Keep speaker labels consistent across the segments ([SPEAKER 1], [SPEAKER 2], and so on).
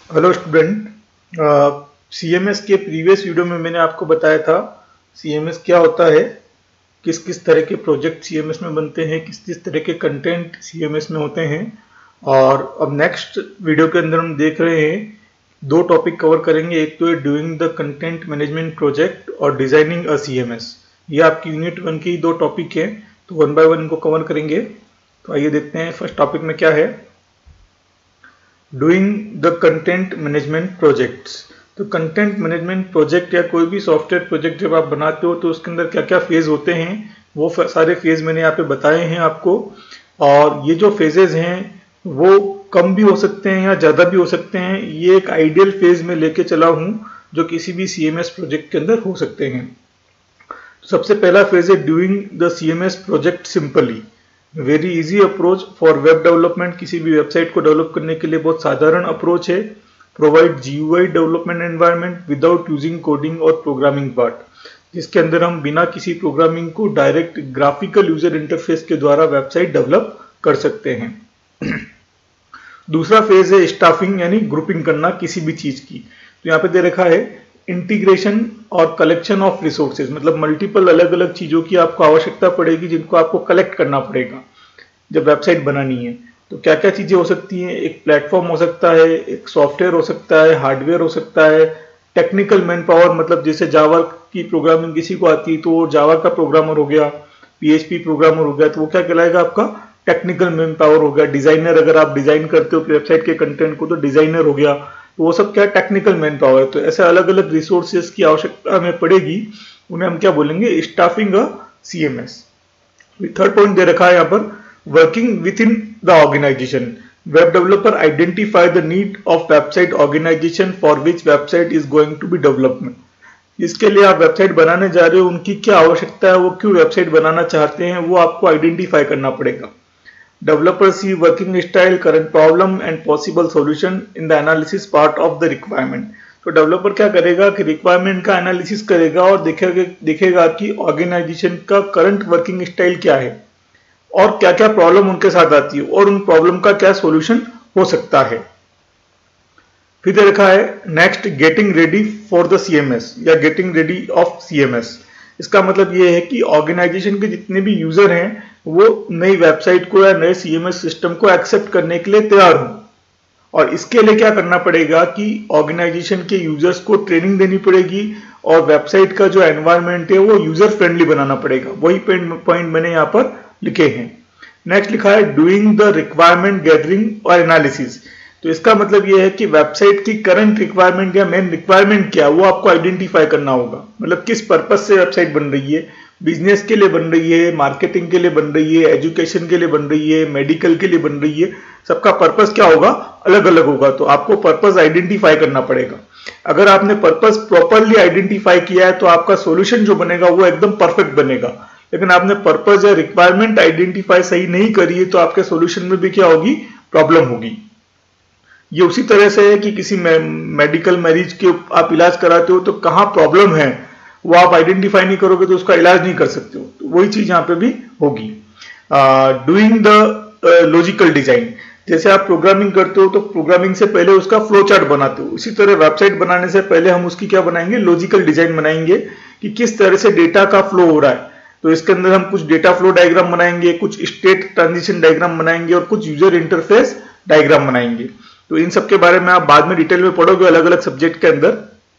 [SPEAKER 1] Hello student. CMS के previous video में मैंने आपको बताया था सीएमएस क्या होता है, किस किस तरह के प्रोजेक्ट सीएमएस में बनते हैं, किस किस तरह के कंटेंट सीएमएस में होते हैं। और अब नेक्स्ट वीडियो के अंदर हम देख रहे हैं दो टॉपिक कवर करेंगे। एक तो है doing the content management project और डिजाइनिंग अ सीएमएस। ये आपकी यूनिट 1 की दो टॉपिक है, तो वन बाय वन इनको कवर करेंगे। तो आइए देखते हैं फर्स्ट टॉपिक में क्या है। Doing the content management projects. तो कंटेंट मैनेजमेंट प्रोजेक्ट या कोई भी सॉफ्टवेयर प्रोजेक्ट जब आप बनाते हो तो उसके अंदर क्या क्या फेज होते हैं, वो सारे फेज मैंने यहाँ पे बताए हैं आपको। और ये जो फेजेस हैं वो कम भी हो सकते हैं या ज़्यादा भी हो सकते हैं। ये एक आइडियल फेज में लेके चला हूँ जो किसी भी सीएमएस प्रोजेक्ट के अंदर हो सकते हैं। तो सबसे पहला फेज है doing the CMS project simply. Very easy approach for web development. किसी भी वेबसाइट को डेवलप करने के लिए बहुत साधारण अप्रोच है। Provide GUI development environment without using coding और प्रोग्रामिंग पार्ट, जिसके अंदर हम बिना किसी प्रोग्रामिंग को डायरेक्ट ग्राफिकल यूजर इंटरफेस के द्वारा वेबसाइट डेवलप कर सकते हैं। दूसरा फेज है स्टाफिंग यानी ग्रुपिंग करना किसी भी चीज की। तो यहाँ पे दे रखा है इंटीग्रेशन और कलेक्शन ऑफ रिसोर्सेज, मतलब मल्टीपल अलग अलग चीजों की आपको आवश्यकता पड़ेगी जिनको आपको कलेक्ट करना पड़ेगा जब वेबसाइट बनानी है। तो क्या क्या चीजें हो सकती हैं, एक प्लेटफॉर्म हो सकता है, एक सॉफ्टवेयर हो सकता है, हार्डवेयर हो सकता है, टेक्निकल मैन पावर, मतलब जैसे जावा की प्रोग्रामिंग किसी को आती है तो वो जावा का प्रोग्रामर हो गया, पीएचपी प्रोग्रामर हो गया, तो वो क्या कहलाएगा आपका टेक्निकल मैन पावर हो गया। डिजाइनर, अगर आप डिजाइन करते हो वेबसाइट के कंटेंट को तो डिजाइनर हो गया। तो वो सब क्या टेक्निकल मैन पावर है। तो ऐसे अलग अलग रिसोर्सेज की आवश्यकता हमें पड़ेगी, उन्हें हम क्या बोलेंगे, staffing a CMS. Third point दे रखा है यहाँ पर working with in the organization. Web developer identify the need of website organization for which website is going to be development. जिसके लिए आप वेबसाइट बनाने जा रहे हो उनकी क्या आवश्यकता है, वो क्यों वेबसाइट बनाना चाहते हैं, वो आपको आइडेंटिफाई करना पड़ेगा। Developers see working style, current problem and possible solution in the analysis part of the requirement। तो डेवलपर क्या करेगा कि रिक्वायरमेंट का एनालिसिस करेगा और देखेगा कि ऑर्गेनाइजेशन का करंट वर्किंग स्टाइल क्या है और क्या क्या प्रॉब्लम उनके साथ आती है और उन प्रॉब्लम का क्या सॉल्यूशन हो सकता है। फिर दे रखा है next getting ready for the CMS या गेटिंग रेडी ऑफ सीएमएस। इसका मतलब ये है कि ऑर्गेनाइजेशन के जितने भी यूजर हैं वो नई वेबसाइट को या नए सीएमएस सिस्टम को एक्सेप्ट करने के लिए तैयार हों। और इसके लिए क्या करना पड़ेगा कि ऑर्गेनाइजेशन के यूजर्स को ट्रेनिंग देनी पड़ेगी और वेबसाइट का जो एनवायरनमेंट है वो यूजर फ्रेंडली बनाना पड़ेगा। वही पॉइंट मैंने यहाँ पर लिखे हैं। नेक्स्ट लिखा है डूइंग द रिक्वायरमेंट गैदरिंग और एनालिसिस। तो इसका मतलब यह है कि वेबसाइट की करंट रिक्वायरमेंट या मेन रिक्वायरमेंट क्या है वो आपको आइडेंटिफाई करना होगा। मतलब किस पर्पज से वेबसाइट बन रही है, बिजनेस के लिए बन रही है, मार्केटिंग के लिए बन रही है, एजुकेशन के लिए बन रही है, मेडिकल के लिए बन रही है। सबका पर्पस क्या होगा, अलग अलग होगा। तो आपको पर्पस आइडेंटिफाई करना पड़ेगा। अगर आपने पर्पस प्रॉपरली आइडेंटिफाई किया है तो आपका सोल्यूशन जो बनेगा वो एकदम परफेक्ट बनेगा। लेकिन आपने पर्पस या रिक्वायरमेंट आइडेंटिफाई सही नहीं करी है तो आपके सोल्यूशन में भी क्या होगी, प्रॉब्लम होगी। ये उसी तरह से है कि किसी मेडिकल मरीज के आप इलाज कराते हो तो कहाँ प्रॉब्लम है वो आप आइडेंटिफाई नहीं करोगे तो उसका इलाज नहीं कर सकते हो। तो वही चीज यहाँ पे भी होगी। Doing the logical design. जैसे आप प्रोग्रामिंग करते हो तो प्रोग्रामिंग से पहले उसका फ्लो चार्ट बनाते हो, इसी तरह वेबसाइट बनाने से पहले हम उसकी क्या बनाएंगे, लॉजिकल डिजाइन बनाएंगे कि किस तरह से डेटा का फ्लो हो रहा है। तो इसके अंदर हम कुछ डेटा फ्लो डायग्राम बनाएंगे, कुछ स्टेट ट्रांजिशन डायग्राम बनाएंगे और कुछ यूजर इंटरफेस डायग्राम बनाएंगे। तो इन सब के बारे में आप बाद में डिटेल में पढ़ोगे अलग अलग सब्जेक्ट के अंदर।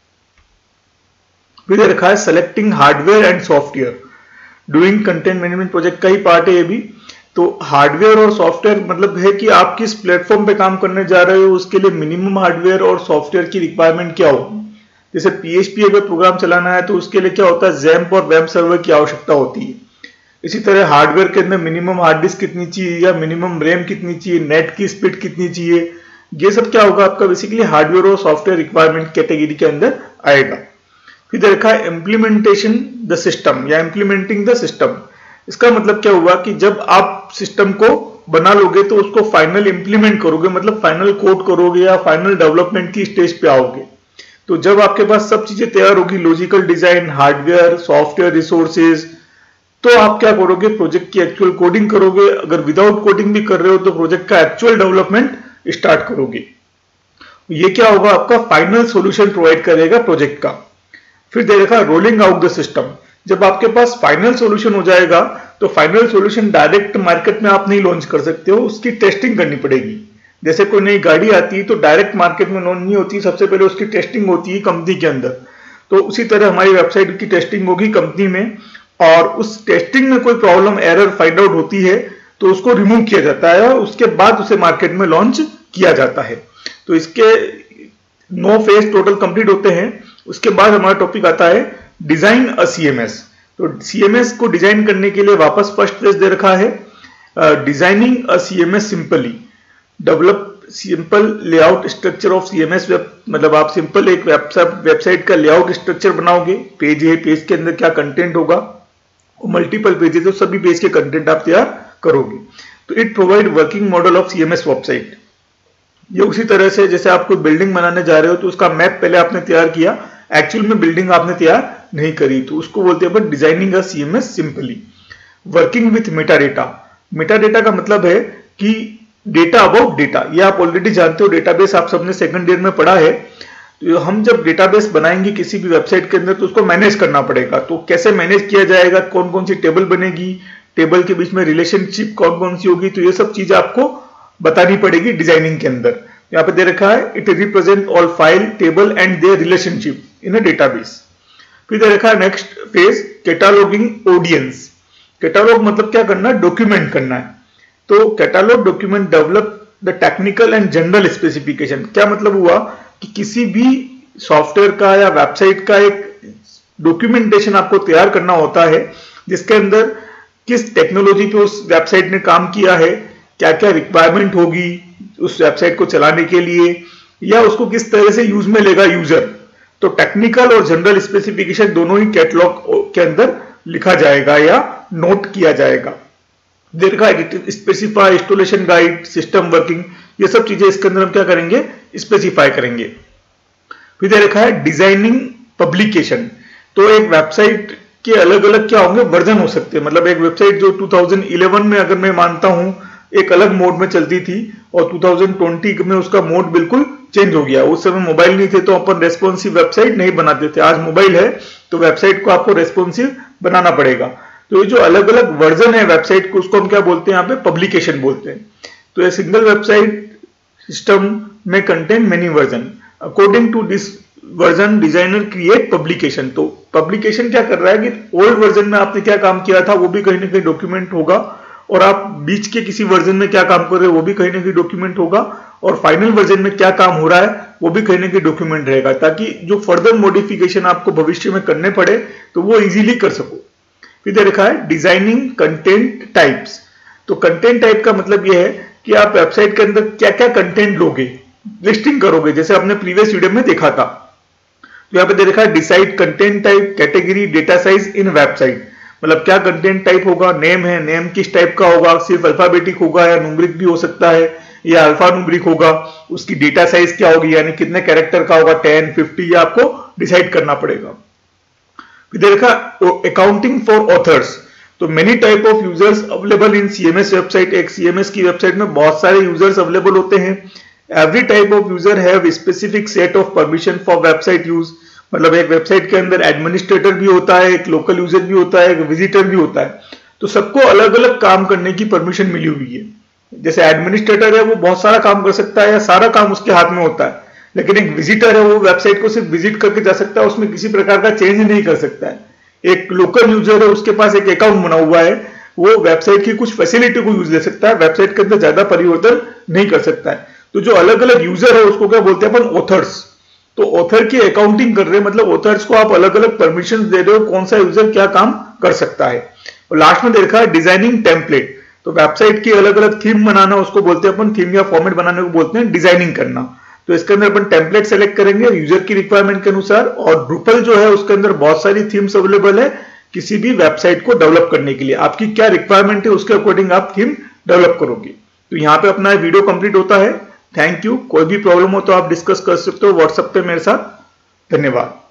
[SPEAKER 1] फिर रखा है selecting hardware and software. Doing content management project का ही पार्ट है ये भी। तो हार्डवेयर और सॉफ्टवेयर मतलब है कि आप किस प्लेटफॉर्म पे काम करने जा रहे हो उसके लिए मिनिमम हार्डवेयर और सॉफ्टवेयर की रिक्वायरमेंट क्या होगी। जैसे पीएचपी अगर प्रोग्राम चलाना है तो उसके लिए क्या होता है, जैम्प और वेब सर्वर की आवश्यकता होती है। इसी तरह हार्डवेयर के अंदर मिनिमम हार्ड डिस्क कितनी चाहिए या मिनिमम रैम कितनी चाहिए, नेट की स्पीड कितनी चाहिए, ये सब क्या होगा आपका बेसिकली हार्डवेयर और सॉफ्टवेयर रिक्वायरमेंट कैटेगरी के अंदर आएगा। फिर देखा है इम्प्लीमेंटेशन द सिस्टम या इम्प्लीमेंटिंग द सिस्टम। इसका मतलब क्या हुआ कि जब आप सिस्टम को बना लोगे तो उसको फाइनल इंप्लीमेंट करोगे, मतलब फाइनल कोड करोगे या फाइनल डेवलपमेंट की स्टेज पे आओगे। तो जब आपके पास सब चीजें तैयार होगी, logical design, hardware, software resources, तो आप क्या करोगे, प्रोजेक्ट की एक्चुअल कोडिंग करोगे। अगर विदाउट कोडिंग भी कर रहे हो तो प्रोजेक्ट का एक्चुअल डेवलपमेंट स्टार्ट करोगे। ये क्या होगा, आपका फाइनल सॉल्यूशन प्रोवाइड करेगा प्रोजेक्ट का। फिर दे रखा रोलिंग आउट द सिस्टम। जब आपके पास फाइनल सॉल्यूशन हो जाएगा तो फाइनल सॉल्यूशन डायरेक्ट मार्केट में आप नहीं लॉन्च कर सकते हो, उसकी टेस्टिंग करनी पड़ेगी। जैसे कोई नई गाड़ी आती है तो डायरेक्ट मार्केट में लॉन्च नहीं होती, सबसे पहले उसकी टेस्टिंग होती है कंपनी के अंदर। तो उसी तरह हमारी वेबसाइट की टेस्टिंग होगी कंपनी में, और उस टेस्टिंग में कोई प्रॉब्लम एरर फाइंड आउट होती है तो उसको रिमूव किया जाता है और उसके बाद उसे मार्केट में लॉन्च किया जाता है। तो इसके 9 फेज टोटल कंप्लीट होते हैं। उसके बाद हमारा टॉपिक आता है डिजाइन अ सीएमएस। तो सीएमएस को डिजाइन करने के लिए वापस फर्स्ट फेज दे रखा है, designing a CMS simply, develop simple layout structure of CMS web. मतलब आप सिंपल एक वेबसाइट का लेआउट स्ट्रक्चर बनाओगे। पेज है, पेज के अंदर क्या कंटेंट होगा, मल्टीपल पेजेस, तो सभी पेज के कंटेंट आप तैयार करोगे। तो it provide working model of CMS website. ये उसी तरह से जैसे आप कोई बिल्डिंग बनाने जा रहे हो तो उसका मैप पहले आपने तैयार किया, एक्चुअल में बिल्डिंग आपने तैयार नहीं करी, तो उसको बोलते हैं designing a CMS simply. Working with meta data. Meta data का मतलब है कि डेटा अबाउट डेटा, ये आप ऑलरेडी जानते हो, डेटाबेस आप सबने सेकंड ईयर में पढ़ा है। तो हम जब डेटाबेस बनाएंगे किसी भी वेबसाइट के अंदर तो उसको मैनेज करना पड़ेगा। तो कैसे मैनेज किया जाएगा, कौन कौन सी टेबल बनेगी, टेबल के बीच में रिलेशनशिप कौन कौन सी होगी, तो ये सब चीजें आपको बतानी पड़ेगी डिजाइनिंग के अंदर। यहाँ पे दे रखा है it represent all file, table and their relationship in a database. फिर दे रखा है next phase cataloguing audience. Catalogue मतलब क्या करना है, डॉक्यूमेंट करना है। तो catalogue document develop the technical and general specification. क्या मतलब हुआ कि किसी भी सॉफ्टवेयर का या वेबसाइट का एक डॉक्यूमेंटेशन आपको तैयार करना होता है, जिसके अंदर किस टेक्नोलॉजी पे उस वेबसाइट ने काम किया है, क्या क्या रिक्वायरमेंट होगी उस वेबसाइट को चलाने के लिए, या उसको किस तरह से यूज में लेगा यूजर। तो टेक्निकल और जनरल स्पेसिफिकेशन दोनों ही कैटलॉग के अंदर लिखा जाएगा या नोट किया जाएगा। Specify installation guide, system working, ये सब चीजें इसके अंदर हम क्या करेंगे, स्पेसिफाई करेंगे। फिर दे रखा है डिजाइनिंग पब्लिकेशन। तो एक वेबसाइट के अलग अलग क्या होंगे, वर्जन हो सकते हैं। मतलब एक वेबसाइट जो 2011 में अगर मैं मानता हूं एक अलग मोड में चलती थी और 2020 में उसका मोड बिल्कुल चेंज हो गया। उस समय मोबाइल नहीं थे तो अपन रेस्पॉन्सिव वेबसाइट नहीं बनाते थे, आज मोबाइल है तो वेबसाइट को आपको रेस्पॉन्सिव बनाना पड़ेगा। तो ये जो अलग अलग वर्जन है वेबसाइट को, उसको हम क्या बोलते हैं, यहाँ पे पब्लिकेशन बोलते हैं। तो ये सिंगल वेबसाइट सिस्टम में contain many version, according to this version designer create publication. तो पब्लिकेशन क्या कर रहा है कि ओल्ड वर्जन में आपने क्या काम किया था वो भी कहीं ना कहीं डॉक्यूमेंट होगा, और आप बीच के किसी वर्जन में क्या काम कर रहे हो वो भी कहीं ना कहीं डॉक्यूमेंट होगा, और फाइनल वर्जन में क्या काम हो रहा है वो भी कहीं ना कहीं डॉक्यूमेंट रहेगा, ताकि जो फर्दर मॉडिफिकेशन आपको भविष्य में करने पड़े तो वो इजीली कर सको। फिर दे रखा है डिजाइनिंग कंटेंट टाइप्स। तो कंटेंट टाइप का मतलब ये है कि आप वेबसाइट के अंदर क्या क्या कंटेंट लोगे, लिस्टिंग करोगे, जैसे आपने प्रीवियस वीडियो में देखा था। तो यहाँ पे दे रखा है decide content type, category, data size in website. मतलब क्या कंटेंट टाइप होगा, नेम है, नेम किस टाइप का होगा, सिर्फ अल्फाबेटिक होगा या न्यूमेरिक भी हो सकता है, या अल्फा न्यूमेरिक होगा, उसकी डेटा साइज क्या होगी, यानी कितने कैरेक्टर का होगा, 10, 50, या आपको डिसाइड करना पड़ेगा। फिर देखा अकाउंटिंग फॉर ऑथर्स। तो many type of users available in CMS website. एक सीएमएस की वेबसाइट में बहुत सारे यूजर्स अवेलेबल होते हैं। Every type of user have specific set of permission for website use. मतलब एक वेबसाइट के अंदर एडमिनिस्ट्रेटर भी होता है, एक लोकल यूजर भी होता है, एक विजिटर भी होता है। तो सबको अलग अलग काम करने की परमिशन मिली हुई है। जैसे एडमिनिस्ट्रेटर है वो बहुत सारा काम कर सकता है या सारा काम उसके हाथ में होता है, लेकिन एक विजिटर है वो वेबसाइट को सिर्फ विजिट करके जा सकता है, उसमें किसी प्रकार का चेंज नहीं कर सकता है। एक लोकल यूजर है उसके पास एक अकाउंट बना हुआ है, वो वेबसाइट की कुछ फैसिलिटी को यूज ले सकता है, वेबसाइट के अंदर ज्यादा परिवर्तन नहीं कर सकता है। तो जो अलग अलग यूजर है उसको क्या बोलते हैं अपन, ऑथर्स। तो ऑथर की अकाउंटिंग कर रहे हैं, मतलब ऑथर्स को आप अलग अलग परमिशन दे रहे हो, कौन सा यूजर क्या काम कर सकता है। और लास्ट में देखा है डिजाइनिंग टेम्पलेट। तो वेबसाइट की अलग अलग थीम बनाना उसको बोलते हैं अपन, थीम या फॉर्मेट बनाने को बोलते हैं डिजाइनिंग करना। तो इसके अंदर अपन टेम्पलेट सेलेक्ट करेंगे यूजर की रिक्वायरमेंट के अनुसार, और ड्रूपल जो है उसके अंदर बहुत सारी थीम्स अवेलेबल है किसी भी वेबसाइट को डेवलप करने के लिए। आपकी क्या रिक्वायरमेंट है उसके अकॉर्डिंग आप थीम डेवलप करोगे। तो यहाँ पे अपना वीडियो कंप्लीट होता है। Thank you. कोई भी प्रॉब्लम हो तो आप डिस्कस कर सकते हो व्हाट्सएप पे मेरे साथ। धन्यवाद।